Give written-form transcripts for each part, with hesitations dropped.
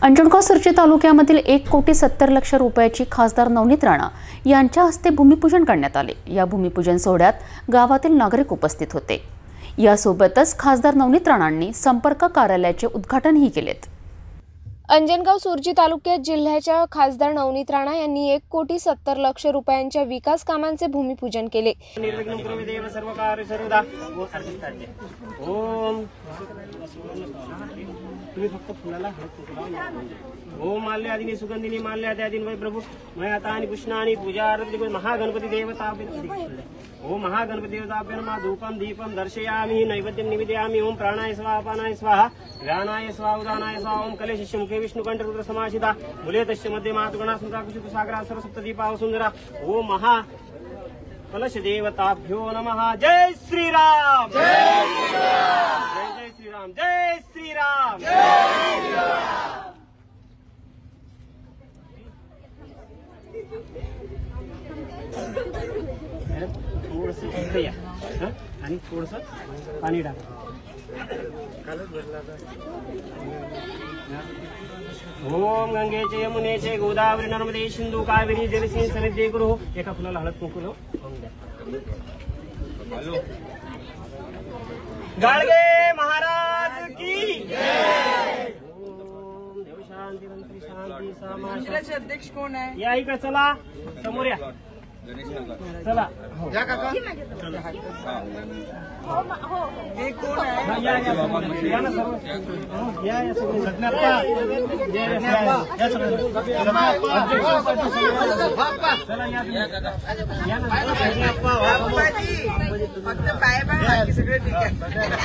अंजनगाव सुर्जी तालुक्यामधील 1,70,00,000 रुपयाची खासदार नवनीत राणा यांच्या हस्ते भूमिपूजन करण्यात आले। या भूमिपूजन सोहळ्यात गावातील नागरिक उपस्थित होते। यासोबतच खासदार नवनीत राणांनी संपर्क कार्यालयाचे उद्घाटनही केलेत। अंजनगाव सुर्जी तालुक्यात जिल्ह्याच्या खासदार नवनीत राणा यांनी 1,70,00,000 रुपयांच्या विकास कामांचे भूमिपूजन केले। तुम्ही फक्त फुलाला ओम माल्यादिनी सुगंधिनी माल्याद्यादिनी वै प्रभु मयातानि पुष्णानि पूजारति महागणपति देवता ओम महागणपति देवताभ्यो नमः धूपम दीपम दर्शयामि नैवेद्यं निवेदयामि ओम प्राणाय स्वाहा अपानाय स्वाहा व्यानाय स्वाहा उदानाय स्वाहा ओम कलेशस्य मुखे विष्णुकंठ रुद्र समासिता मूलेतस्य मध्ये मातुगणा सुंदरा कुशुक सागरा सरस्वतीपाव सुंदरा ओम महा कलश देवताभ्यो नमः। जय श्री राम, जय श्री राम, जय श्री राम, जय श्री राम, जय श्री राम। थोडंसं इकडे या आणि थोडंसं पाणी टाका। ओम गंगेचे यमुनेचे गोदावरी नर्मदे सिंधु कावेरी जलसिंह सन्निधे गुरु। एका फुलाला हळद कुंकू लावून द्या। गाडगे महाराज की जय। ओम देव शांती मंत्री शांती समाज। अध्यक्ष कोण आहे? या इकडे चला, समोर या, चला या काका। हे कोण आहे? या ना सर्व, या सर्व सज्ञाप्पा, या चला या ना सज्ञाप्पा, फक्त पाय बाकी सगळे ठीक आहे।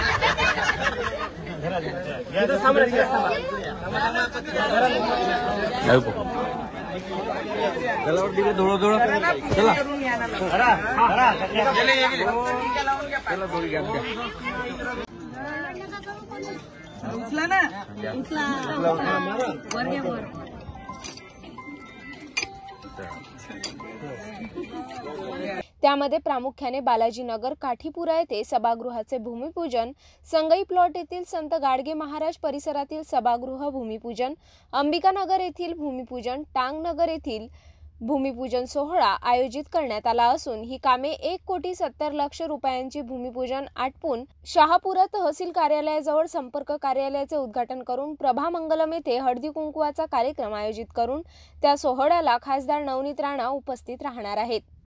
चला तिकडे थोडं चला उचला ना, उचला वर त्यामध्ये प्रामुख्याने बालाजीनगर काठीपुरा येथे सभागृहाचे भूमिपूजन, संगई प्लॉट येथील संत गाडगे महाराज परिसरातील सभागृह भूमिपूजन, अंबिकानगर येथील भूमिपूजन, टांगनगर येथील भूमिपूजन सोहळा आयोजित करण्यात आला असून ही कामे 1,70,00,000 रुपयांची भूमिपूजन आटपून शहापुरा तहसील कार्यालयाजवळ संपर्क कार्यालयाचे उद्घाटन करून प्रभामंगलम येथे हळदी कुंकवाचा कार्यक्रम आयोजित करून त्या सोहळ्याला खासदार नवनीत राणा उपस्थित राहणार आहेत।